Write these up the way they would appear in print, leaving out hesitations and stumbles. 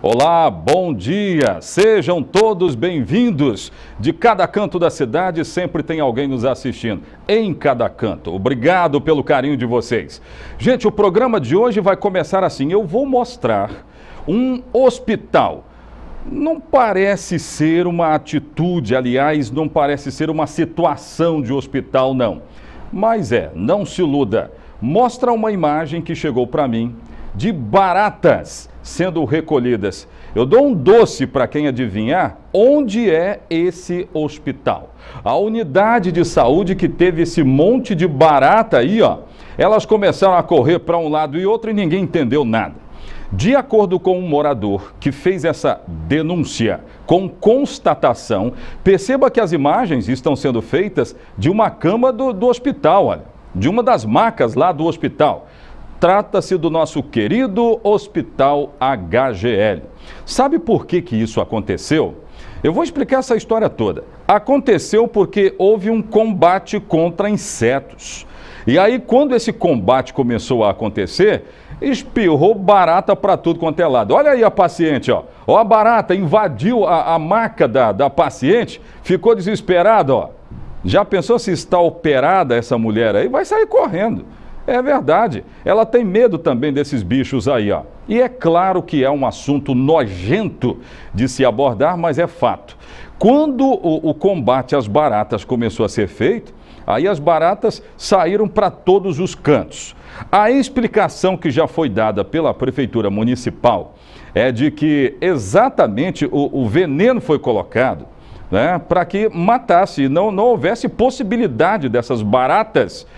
Olá, bom dia, sejam todos bem-vindos. De cada canto da cidade sempre tem alguém nos assistindo, em cada canto. Obrigado pelo carinho de vocês. Gente, o programa de hoje vai começar assim, eu vou mostrar um hospital. Não parece ser uma atitude, aliás, não parece ser uma situação de hospital, não. Mas não se iluda. Mostra uma imagem que chegou para mim de baratas sendo recolhidas. Eu dou um doce para quem adivinhar onde é esse hospital. A unidade de saúde que teve esse monte de barata aí, ó, elas começaram a correr para um lado e outro e ninguém entendeu nada. De acordo com um morador que fez essa denúncia com constatação, perceba que as imagens estão sendo feitas de uma cama do hospital, olha, de uma das macas lá do hospital. Trata-se do nosso querido Hospital HGL. Sabe por que isso aconteceu? Eu vou explicar essa história toda. Aconteceu porque houve um combate contra insetos. E aí, quando esse combate começou a acontecer, espirrou barata para tudo quanto é lado. Olha aí a paciente, ó. Ó, a barata invadiu a maca da paciente, ficou desesperada, ó. Já pensou se está operada essa mulher aí? Vai sair correndo. É verdade, ela tem medo também desses bichos aí, ó. E é claro que é um assunto nojento de se abordar, mas é fato. Quando o combate às baratas começou a ser feito, aí as baratas saíram para todos os cantos. A explicação que já foi dada pela Prefeitura Municipal é de que exatamente o veneno foi colocado, né, para que matasse, não houvesse possibilidade dessas baratas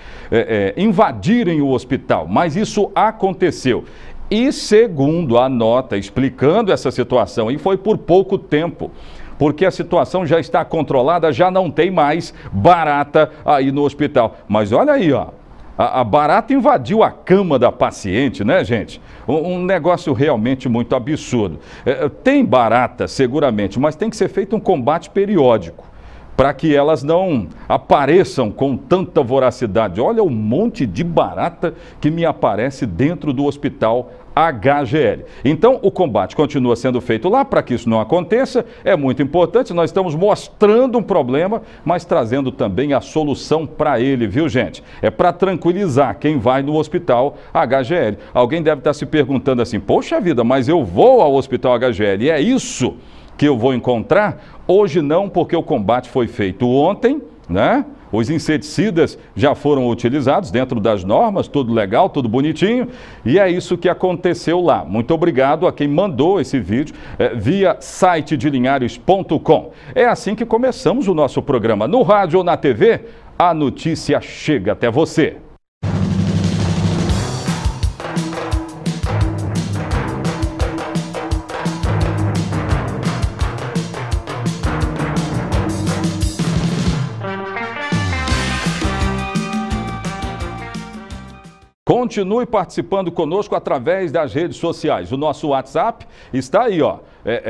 invadirem o hospital, mas isso aconteceu. E segundo a nota explicando essa situação, e foi por pouco tempo, porque a situação já está controlada, já não tem mais barata aí no hospital. Mas olha aí, ó, a barata invadiu a cama da paciente, né, gente? Um negócio realmente muito absurdo. Tem barata, seguramente, mas tem que ser feito um combate periódico, para que elas não apareçam com tanta voracidade. Olha o monte de barata que me aparece dentro do hospital HGL. Então, o combate continua sendo feito lá para que isso não aconteça. É muito importante, nós estamos mostrando um problema, mas trazendo também a solução para ele, viu, gente? É para tranquilizar quem vai no hospital HGL. Alguém deve estar se perguntando assim, poxa vida, mas eu vou ao hospital HGL e é isso que eu vou encontrar? Hoje não, porque o combate foi feito ontem, né? Os inseticidas já foram utilizados dentro das normas, tudo legal, tudo bonitinho, e é isso que aconteceu lá. Muito obrigado a quem mandou esse vídeo via site de linhares.com. É assim que começamos o nosso programa. No rádio ou na TV, a notícia chega até você. Continue participando conosco através das redes sociais. O nosso WhatsApp está aí, ó,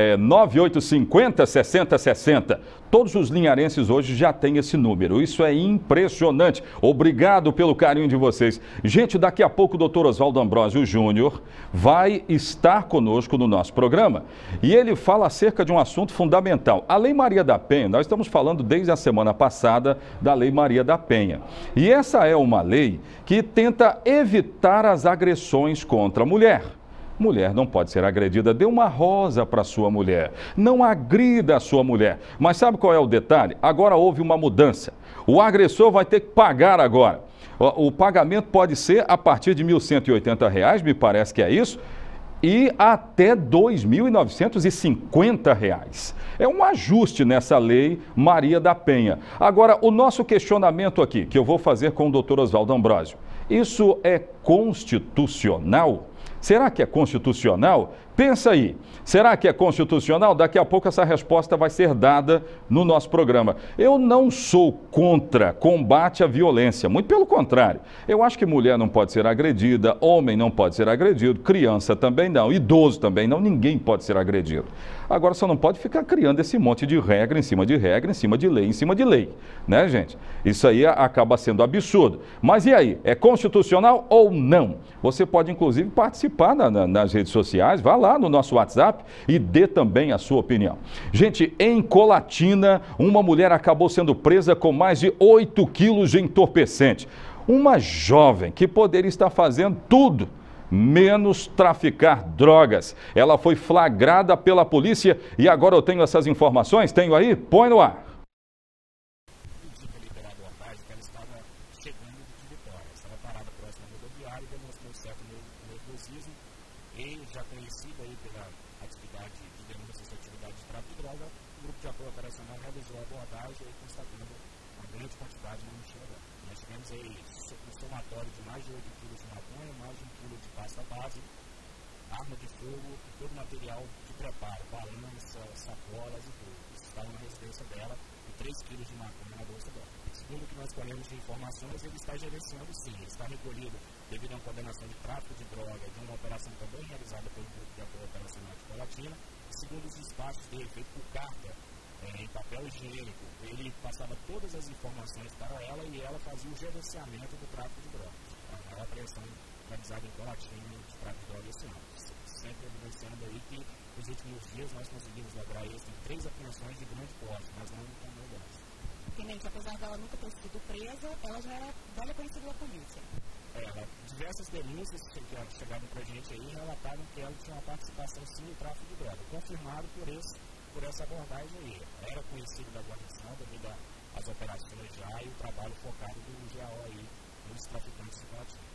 9850-6060. Todos os linharenses hoje já têm esse número. Isso é impressionante. Obrigado pelo carinho de vocês. Gente, daqui a pouco o Dr. Oswaldo Ambrosio Júnior vai estar conosco no nosso programa. E ele fala acerca de um assunto fundamental. A Lei Maria da Penha, nós estamos falando desde a semana passada da Lei Maria da Penha. E essa é uma lei que tenta evitar as agressões contra a mulher. Mulher não pode ser agredida. Dê uma rosa para sua mulher. Não agrida a sua mulher. Mas sabe qual é o detalhe? Agora houve uma mudança. O agressor vai ter que pagar agora. O pagamento pode ser a partir de R$ 1.180, me parece que é isso, e até R$ 2.950. É um ajuste nessa lei Maria da Penha. Agora, o nosso questionamento aqui, que eu vou fazer com o Dr. Oswaldo Ambrosio, isso é constitucional? Será que é constitucional? Pensa aí, será que é constitucional? Daqui a pouco essa resposta vai ser dada no nosso programa. Eu não sou contra combate à violência, muito pelo contrário. Eu acho que mulher não pode ser agredida, homem não pode ser agredido, criança também não, idoso também não, ninguém pode ser agredido. Agora só não pode ficar criando esse monte de regra, em cima de regra, em cima de lei, né, gente? Isso aí acaba sendo absurdo. Mas e aí, é constitucional ou não? Você pode inclusive participar participar nas redes sociais, vá lá no nosso WhatsApp e dê também a sua opinião. Gente, em Colatina, uma mulher acabou sendo presa com mais de 8 quilos de entorpecente. Uma jovem que poderia estar fazendo tudo menos traficar drogas. Ela foi flagrada pela polícia e agora eu tenho essas informações. Tenho aí? Põe no ar. E já conhecido aí pela atividade de denúncia de atividade de tráfico de droga, o grupo de apoio operacional realizou a abordagem e constatando uma grande quantidade de mochila dela. Nós tivemos aí um somatório de mais de 8 kg de maconha, mais de 1 kg de pasta base, arma de fogo e todo material de preparo, balança, sacolas e tudo. Isso estava na residência dela e 3 kg de maconha na bolsa dela. Segundo o que nós colhemos de informações, ele está gerenciando sim, ele está recolhido devido a uma condenação de tráfico de droga de uma operação também realizada pelo Grupo de Apoio Operacional de Colatina. Segundo os despachos dele, feito por carta, em papel higiênico, ele passava todas as informações para ela e ela fazia o gerenciamento do tráfico de drogas. A apreensão realizada em Colatina de tráfico de drogas esse ano. Sempre evidenciando aí que nos últimos dias nós conseguimos lograr isso em 3 apreensões de grande porte, mas não com drogas. Tenente, apesar dela nunca ter sido presa, ela já era velha conhecida da polícia. Diversas denúncias que chegaram para a gente aí relataram que ela tinha uma participação sim no tráfico de droga, confirmado por essa abordagem aí. Ela era conhecida da guarnição devido às operações já e o trabalho focado do GAO aí nos traficantes de Colatina.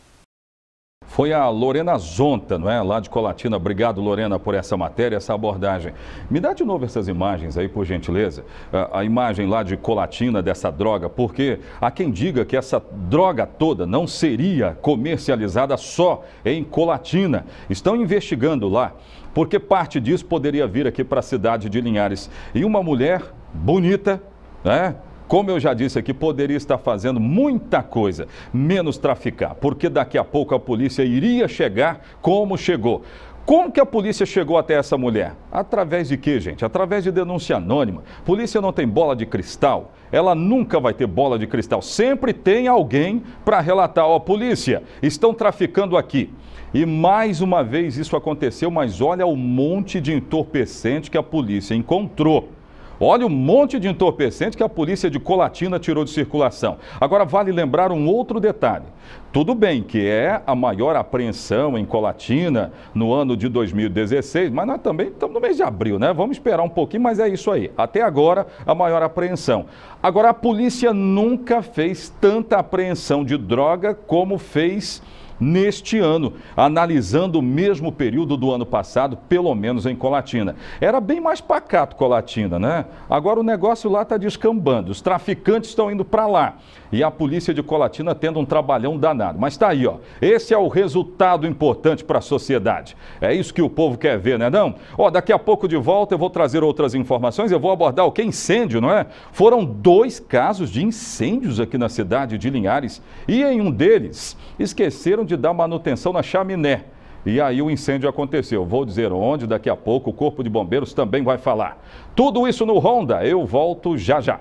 Foi a Lorena Zonta, não é? Lá de Colatina. Obrigado, Lorena, por essa matéria, essa abordagem. Me dá de novo essas imagens aí, por gentileza. A imagem lá de Colatina dessa droga, porque há quem diga que essa droga toda não seria comercializada só em Colatina. Estão investigando lá, porque parte disso poderia vir aqui para a cidade de Linhares. E uma mulher bonita, né? Como eu já disse aqui, poderia estar fazendo muita coisa, menos traficar, porque daqui a pouco a polícia iria chegar como chegou. Como que a polícia chegou até essa mulher? Através de quê, gente? Através de denúncia anônima. Polícia não tem bola de cristal, ela nunca vai ter bola de cristal. Sempre tem alguém para relatar, ó, polícia, estão traficando aqui. E mais uma vez isso aconteceu, mas olha o monte de entorpecente que a polícia encontrou. Olha o monte de entorpecente que a polícia de Colatina tirou de circulação. Agora vale lembrar um outro detalhe. Tudo bem que é a maior apreensão em Colatina no ano de 2016, mas nós também estamos no mês de abril, né? Vamos esperar um pouquinho, mas é isso aí. Até agora, a maior apreensão. Agora, a polícia nunca fez tanta apreensão de droga como fez neste ano, analisando o mesmo período do ano passado, pelo menos em Colatina. Era bem mais pacato Colatina, né? Agora o negócio lá está descambando, os traficantes estão indo para lá e a polícia de Colatina tendo um trabalhão danado. Mas está aí, ó, esse é o resultado importante para a sociedade. É isso que o povo quer ver, né não? Ó, daqui a pouco de volta eu vou trazer outras informações, eu vou abordar o que? Incêndio, não é? Foram 2 casos de incêndios aqui na cidade de Linhares e em um deles esqueceram de dar manutenção na chaminé. E aí o incêndio aconteceu. Vou dizer onde, daqui a pouco o Corpo de Bombeiros também vai falar. Tudo isso no Ronda, eu volto já já.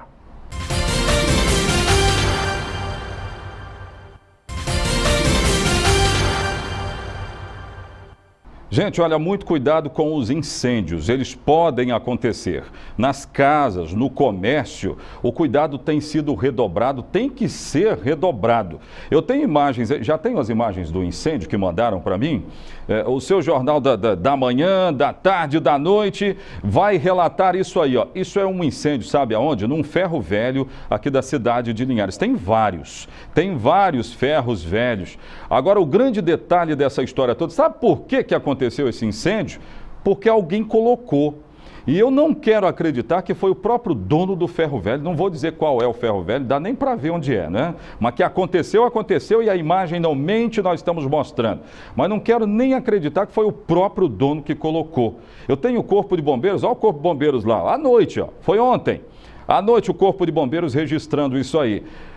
Gente, olha, muito cuidado com os incêndios, eles podem acontecer. Nas casas, no comércio, o cuidado tem sido redobrado, tem que ser redobrado. Eu tenho imagens, já tenho as imagens do incêndio que mandaram para mim. O seu jornal da manhã, da tarde, da noite, vai relatar isso aí, ó. Isso é um incêndio, sabe aonde? Num ferro velho aqui da cidade de Linhares. Tem vários ferros velhos. Agora, o grande detalhe dessa história toda, sabe por que aconteceu esse incêndio? Porque alguém colocou. E eu não quero acreditar que foi o próprio dono do ferro velho, não vou dizer qual é o ferro velho, dá nem para ver onde é, né? Mas que aconteceu, aconteceu e a imagem não mente, nós estamos mostrando. Mas não quero nem acreditar que foi o próprio dono que colocou. Eu tenho o Corpo de Bombeiros, olha o Corpo de Bombeiros lá, à noite, ó, foi ontem. À noite o Corpo de Bombeiros registrando isso aí.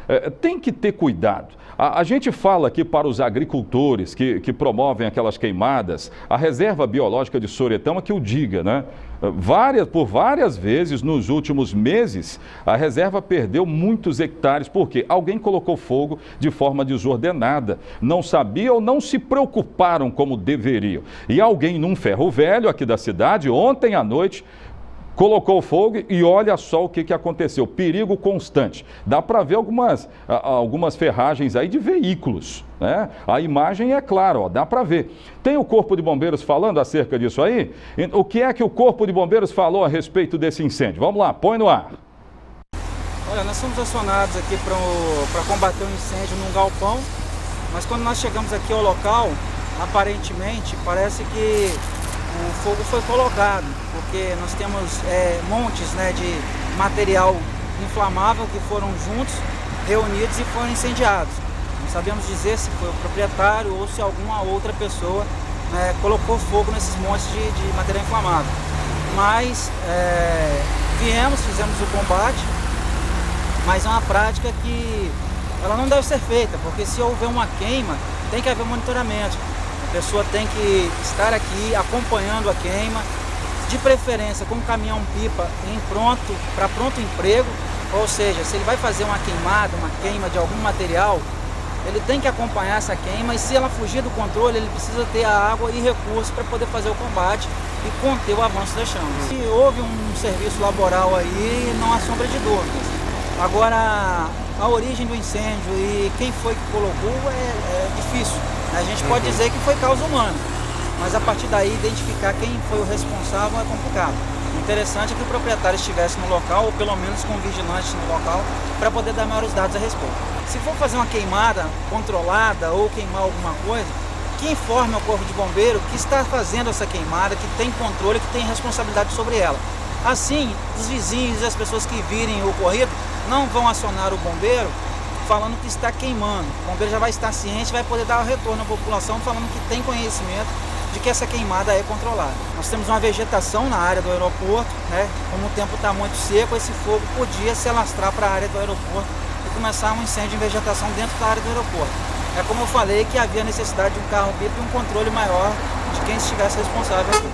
tem que ter cuidado. A gente fala aqui para os agricultores que promovem aquelas queimadas, a reserva biológica de Soretama que o diga, né? Por várias vezes nos últimos meses, a reserva perdeu muitos hectares, porque alguém colocou fogo de forma desordenada, não sabia ou não se preocuparam como deveriam. E alguém num ferro velho aqui da cidade, ontem à noite, colocou fogo e olha só o que aconteceu. Perigo constante. Dá para ver algumas ferragens aí de veículos, né? A imagem é clara, ó, dá para ver. Tem o Corpo de Bombeiros falando acerca disso aí? O que é que o Corpo de Bombeiros falou a respeito desse incêndio? Vamos lá, põe no ar. Olha, nós somos acionados aqui para combater um incêndio num galpão, mas quando nós chegamos aqui ao local, aparentemente, parece que o fogo foi colocado, porque nós temos montes, né, de material inflamável que foram juntos, reunidos e foram incendiados. Não sabemos dizer se foi o proprietário ou se alguma outra pessoa, né, colocou fogo nesses montes de material inflamável. Mas fizemos o combate, mas é uma prática que ela não deve ser feita, porque se houver uma queima, tem que haver monitoramento. A pessoa tem que estar aqui acompanhando a queima, de preferência com um caminhão-pipa para pronto emprego, ou seja, se ele vai fazer uma queima de algum material, ele tem que acompanhar essa queima e se ela fugir do controle, ele precisa ter a água e recursos para poder fazer o combate e conter o avanço das chamas. Se houve um serviço laboral aí, não há sombra de dúvidas. Agora, a origem do incêndio e quem foi que colocou é difícil. A gente pode dizer que foi causa humana, mas a partir daí identificar quem foi o responsável é complicado. O interessante é que o proprietário estivesse no local, ou pelo menos com um vigilante no local, para poder dar maiores dados a respeito. Se for fazer uma queimada controlada ou queimar alguma coisa, que informe ao Corpo de Bombeiro que está fazendo essa queimada, que tem controle, que tem responsabilidade sobre ela. Assim, os vizinhos e as pessoas que virem o ocorrido não vão acionar o bombeiro falando que está queimando. O bombeiro já vai estar ciente, vai poder dar o retorno à população falando que tem conhecimento de que essa queimada é controlada. Nós temos uma vegetação na área do aeroporto, né? Como o tempo está muito seco, esse fogo podia se alastrar para a área do aeroporto e começar um incêndio em vegetação dentro da área do aeroporto. É como eu falei que havia necessidade de um carro-pipa e um controle maior de quem estivesse responsável aqui.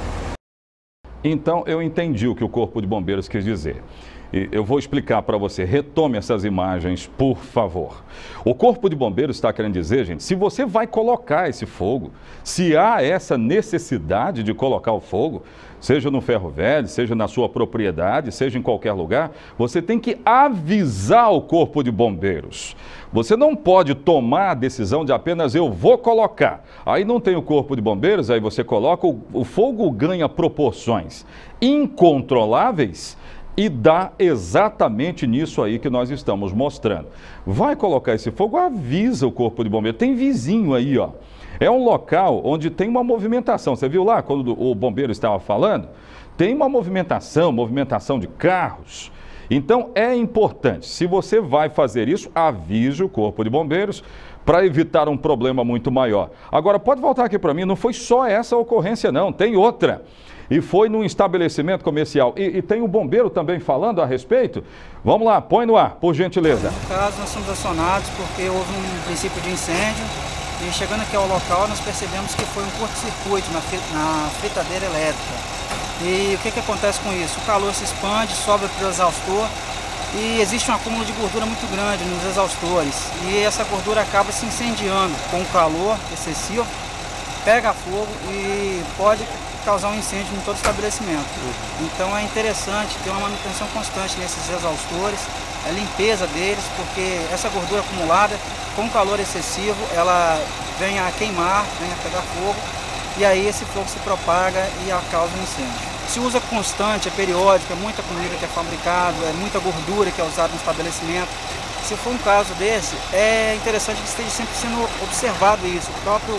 Então eu entendi o que o Corpo de Bombeiros quis dizer. Eu vou explicar para você. Retome essas imagens, por favor. O Corpo de Bombeiros está querendo dizer, gente, se você vai colocar esse fogo, se há essa necessidade de colocar o fogo, seja no ferro velho, seja na sua propriedade, seja em qualquer lugar, você tem que avisar o Corpo de Bombeiros. Você não pode tomar a decisão de apenas eu vou colocar. Aí não tem o Corpo de Bombeiros, aí você coloca, o fogo ganha proporções incontroláveis e dá exatamente nisso aí que nós estamos mostrando. Vai colocar esse fogo, avisa o Corpo de Bombeiros. Tem vizinho aí, ó. É um local onde tem uma movimentação. Você viu lá quando o bombeiro estava falando? Tem uma movimentação de carros. Então é importante, se você vai fazer isso, avise o Corpo de Bombeiros para evitar um problema muito maior. Agora, pode voltar aqui para mim, não foi só essa ocorrência não, tem outra. E foi num estabelecimento comercial. E tem o bombeiro também falando a respeito? Vamos lá, põe no ar, por gentileza. No caso, nós somos acionados porque houve um princípio de incêndio e chegando aqui ao local nós percebemos que foi um curto-circuito na fritadeira elétrica. E o que acontece com isso? O calor se expande, sobe para o exaustor e existe um acúmulo de gordura muito grande nos exaustores. E essa gordura acaba se incendiando com o calor excessivo, pega fogo e pode causar um incêndio em todo o estabelecimento. Então é interessante ter uma manutenção constante nesses exaustores, a limpeza deles, porque essa gordura acumulada, com calor excessivo, ela vem a queimar, vem a pegar fogo, e aí esse fogo se propaga e causa um incêndio. Se usa constante, é periódico, é muita comida que é fabricada, é muita gordura que é usada no estabelecimento. Se for um caso desse, é interessante que esteja sempre sendo observado isso. O próprio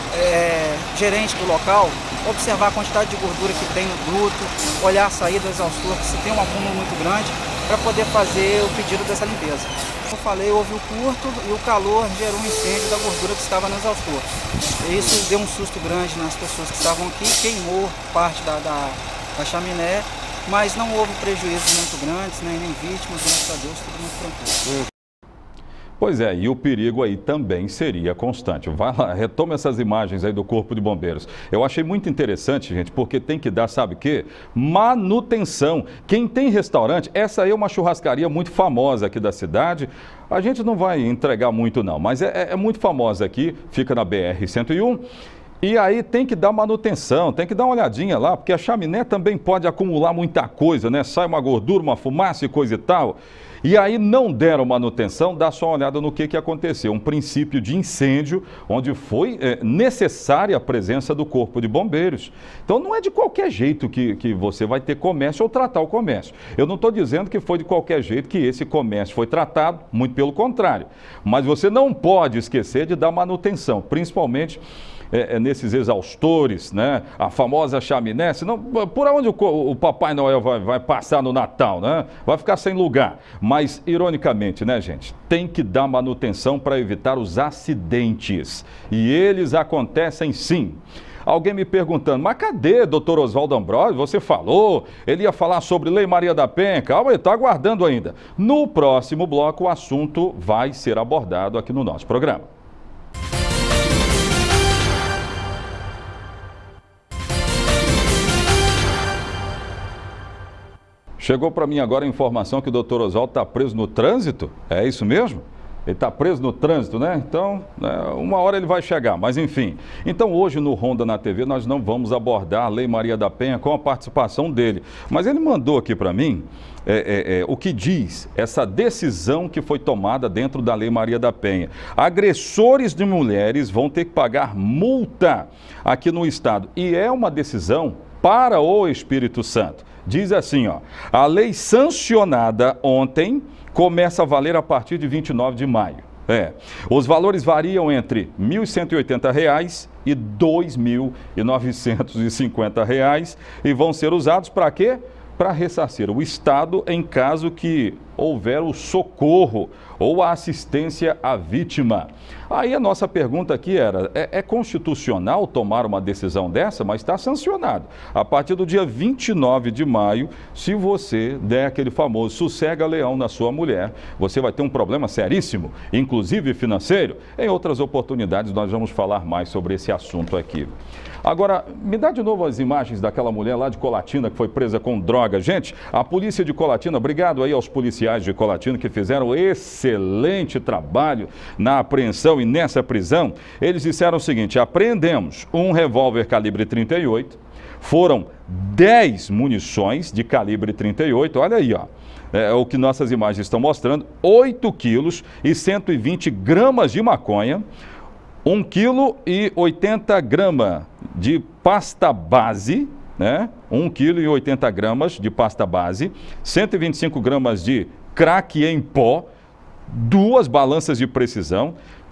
gerente do local, observar a quantidade de gordura que tem no duto, olhar a saída do exaustor, se tem um acúmulo muito grande, para poder fazer o pedido dessa limpeza. Como eu falei, houve o curto e o calor gerou um incêndio da gordura que estava no exaustor. Isso deu um susto grande nas pessoas que estavam aqui, queimou parte da chaminé, mas não houve prejuízos muito grandes, nem vítimas, graças a Deus, tudo muito tranquilo. Pois é, e o perigo aí também seria constante. Vai lá, retoma essas imagens aí do Corpo de Bombeiros. Eu achei muito interessante, gente, porque tem que dar, sabe o quê? Manutenção. Quem tem restaurante, essa aí é uma churrascaria muito famosa aqui da cidade. A gente não vai entregar muito não, mas é muito famosa aqui, fica na BR-101. E aí tem que dar manutenção, tem que dar uma olhadinha lá, porque a chaminé também pode acumular muita coisa, né? Sai uma gordura, uma fumaça e coisa e tal. E aí não deram manutenção, dá só uma olhada no que aconteceu. Um princípio de incêndio, onde foi necessária a presença do Corpo de Bombeiros. Então não é de qualquer jeito que você vai ter comércio ou tratar o comércio. Eu não estou dizendo que foi de qualquer jeito que esse comércio foi tratado, muito pelo contrário. Mas você não pode esquecer de dar manutenção, principalmente nesses exaustores, né? A famosa chaminé, senão por onde o Papai Noel vai passar no Natal, né? Vai ficar sem lugar. Mas, ironicamente, né, gente? Tem que dar manutenção para evitar os acidentes. E eles acontecem sim. Alguém me perguntando, mas cadê doutor Oswaldo Ambrosio? Você falou, ele ia falar sobre Lei Maria da Penha. Calma, ele está aguardando ainda. No próximo bloco, o assunto vai ser abordado aqui no nosso programa. Chegou para mim agora a informação que o doutor Oswaldo está preso no trânsito. É isso mesmo? Ele está preso no trânsito, né? Então, uma hora ele vai chegar, mas enfim. Então, hoje no Ronda na TV, nós não vamos abordar a Lei Maria da Penha com a participação dele. Mas ele mandou aqui para mim o que diz essa decisão que foi tomada dentro da Lei Maria da Penha. Agressores de mulheres vão ter que pagar multa aqui no estado. E é uma decisão para o Espírito Santo. Diz assim, ó, a lei sancionada ontem começa a valer a partir de 29 de maio. Os valores variam entre R$ 1.180 e R$ 2.950 e vão ser usados para quê? Para ressarcir o Estado em caso que houver o socorro ou a assistência à vítima. Aí a nossa pergunta aqui era, é constitucional tomar uma decisão dessa? Mas está sancionado. A partir do dia 29 de maio, se você der aquele famoso sossega-leão na sua mulher, você vai ter um problema seríssimo, inclusive financeiro. Em outras oportunidades nós vamos falar mais sobre esse assunto aqui. Agora, me dá de novo as imagens daquela mulher lá de Colatina que foi presa com droga. Gente, a polícia de Colatina, obrigado aí aos policiais de Colatina que fizeram excelente trabalho na apreensão e nessa prisão. Eles disseram o seguinte, apreendemos um revólver calibre 38, foram 10 munições de calibre 38, olha aí, ó. É o que nossas imagens estão mostrando, 8 quilos e 120 gramas de maconha, 1 quilo e 80 gramas de pasta base, né? 1 quilo e 80 gramas de pasta base, 125 gramas de crack em pó, 2 balanças de precisão,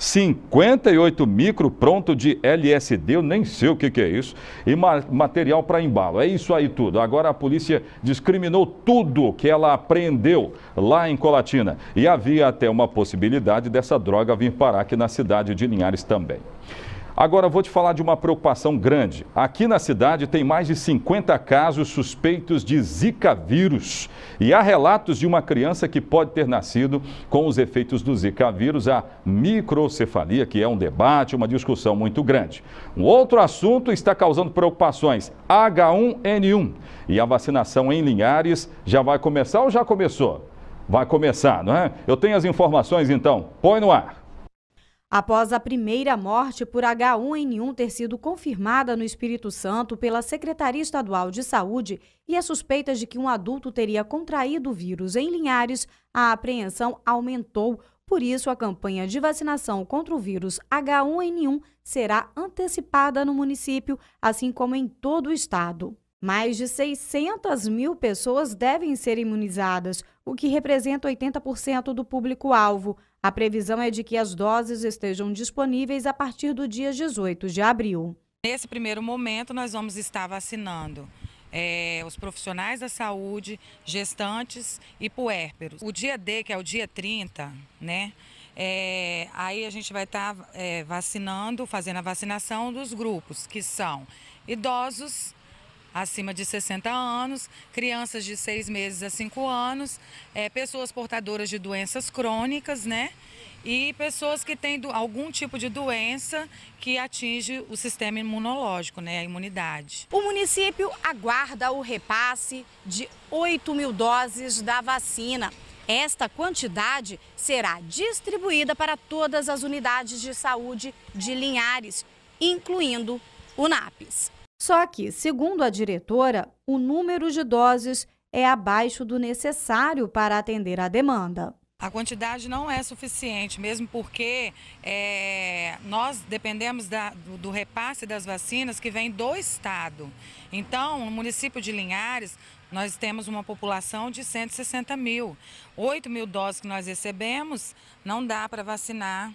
58 micro pronto de LSD, eu nem sei o que é isso, e material para embalo. É isso aí tudo. Agora a polícia discriminou tudo que ela apreendeu lá em Colatina. E havia até uma possibilidade dessa droga vir parar aqui na cidade de Linhares também. Agora vou te falar de uma preocupação grande. Aqui na cidade tem mais de 50 casos suspeitos de Zika vírus. E há relatos de uma criança que pode ter nascido com os efeitos do Zika vírus, a microcefalia, que é um debate, uma discussão muito grande. Um outro assunto está causando preocupações, H1N1. E a vacinação em Linhares já vai começar ou já começou? Vai começar, não é? Eu tenho as informações então, põe no ar. Após a primeira morte por H1N1 ter sido confirmada no Espírito Santo pela Secretaria Estadual de Saúde e as suspeitas de que um adulto teria contraído o vírus em Linhares, a apreensão aumentou. Por isso, a campanha de vacinação contra o vírus H1N1 será antecipada no município, assim como em todo o estado. Mais de 600 mil pessoas devem ser imunizadas, o que representa 80% do público-alvo. A previsão é de que as doses estejam disponíveis a partir do dia 18 de abril. Nesse primeiro momento, nós vamos estar vacinando os profissionais da saúde, gestantes e puérperos. O dia D, que é o dia 30, né? Aí a gente vai estar vacinando, fazendo a vacinação dos grupos, que são idosos, acima de 60 anos, crianças de 6 meses a 5 anos, pessoas portadoras de doenças crônicas, né? E pessoas que têm algum tipo de doença que atinge o sistema imunológico, né, a imunidade. O município aguarda o repasse de 8.000 doses da vacina. Esta quantidade será distribuída para todas as unidades de saúde de Linhares, incluindo o NAPES. Só que, segundo a diretora, o número de doses é abaixo do necessário para atender a demanda. A quantidade não é suficiente, mesmo porque nós dependemos do repasse das vacinas que vem do Estado. Então, no município de Linhares, nós temos uma população de 160 mil. 8.000 doses que nós recebemos, não dá para vacinar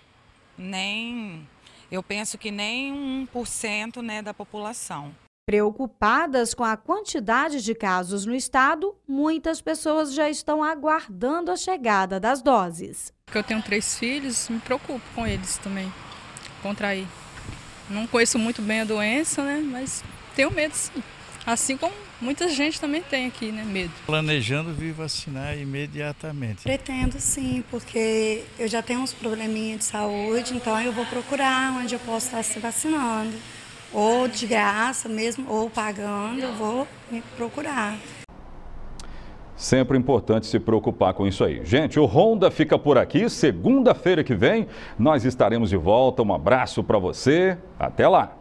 eu penso que nem 1%, né, da população. Preocupadas com a quantidade de casos no estado, muitas pessoas já estão aguardando a chegada das doses. Eu tenho 3 filhos, me preocupo com eles também, contrair. Não conheço muito bem a doença, né, mas tenho medo sim. Assim como muita gente também tem aqui, né, medo. Planejando vir vacinar imediatamente. Pretendo sim, porque eu já tenho uns probleminhas de saúde, então eu vou procurar onde eu posso estar se vacinando. Ou de graça mesmo, ou pagando, eu vou me procurar. Sempre importante se preocupar com isso aí. Gente, o Ronda fica por aqui. Segunda-feira que vem nós estaremos de volta. Um abraço para você. Até lá.